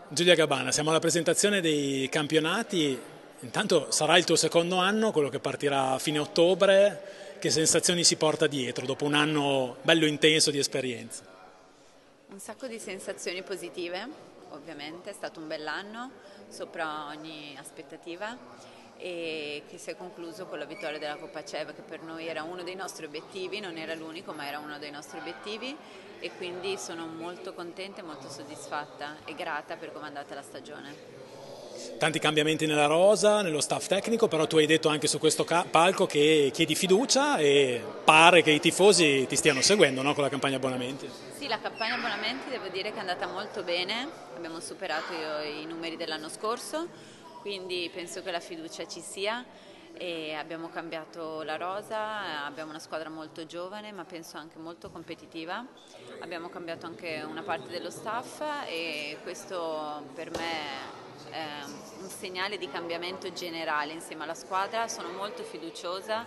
Giulia Gabbana, siamo alla presentazione dei campionati, intanto sarà il tuo secondo anno, quello che partirà a fine ottobre, che sensazioni si porta dietro dopo un anno bello intenso di esperienza? Un sacco di sensazioni positive, ovviamente, è stato un bell'anno, sopra ogni aspettativa e che si è concluso con la vittoria della Coppa CEV che per noi era uno dei nostri obiettivi, non era l'unico ma era uno dei nostri obiettivi e quindi sono molto contenta e molto soddisfatta e grata per come è andata la stagione. Tanti cambiamenti nella rosa, nello staff tecnico, però tu hai detto anche su questo palco che chiedi fiducia e pare che i tifosi ti stiano seguendo, no, con la campagna abbonamenti. Sì, la campagna abbonamenti devo dire che è andata molto bene, abbiamo superato i numeri dell'anno scorso, quindi penso che la fiducia ci sia e abbiamo cambiato la rosa, abbiamo una squadra molto giovane ma penso anche molto competitiva, abbiamo cambiato anche una parte dello staff e questo per me è un segnale di cambiamento generale insieme alla squadra, sono molto fiduciosa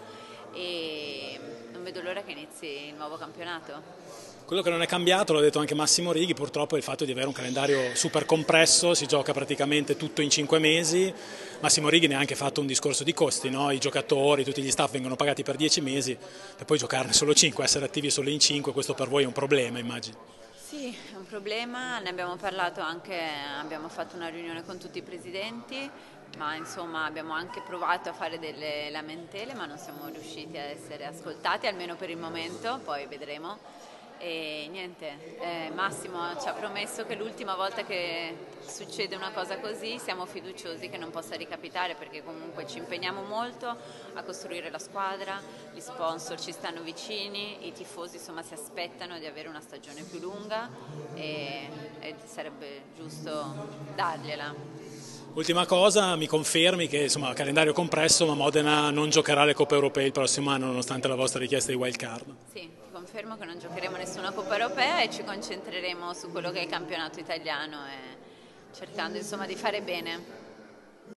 e non vedo l'ora che inizi il nuovo campionato. Quello che non è cambiato, l'ha detto anche Massimo Righi, purtroppo è il fatto di avere un calendario super compresso, si gioca praticamente tutto in 5 mesi. Massimo Righi ne ha anche fatto un discorso di costi, no? I giocatori, tutti gli staff vengono pagati per 10 mesi e poi giocarne solo 5, essere attivi solo in 5, questo per voi è un problema, immagino. Sì, è un problema, ne abbiamo parlato anche, abbiamo fatto una riunione con tutti i presidenti, ma insomma abbiamo anche provato a fare delle lamentele, ma non siamo riusciti a essere ascoltati, almeno per il momento, poi vedremo. E niente, Massimo ci ha promesso che l'ultima volta che succede una cosa così siamo fiduciosi che non possa ricapitare perché comunque ci impegniamo molto a costruire la squadra, gli sponsor ci stanno vicini, i tifosi insomma si aspettano di avere una stagione più lunga e sarebbe giusto dargliela. Ultima cosa, mi confermi che insomma calendario compresso, ma Modena non giocherà le Coppe Europee il prossimo anno nonostante la vostra richiesta di wild card? Sì, ti confermo che non giocheremo nessuna Coppa Europea e ci concentreremo su quello che è il campionato italiano e cercando insomma di fare bene.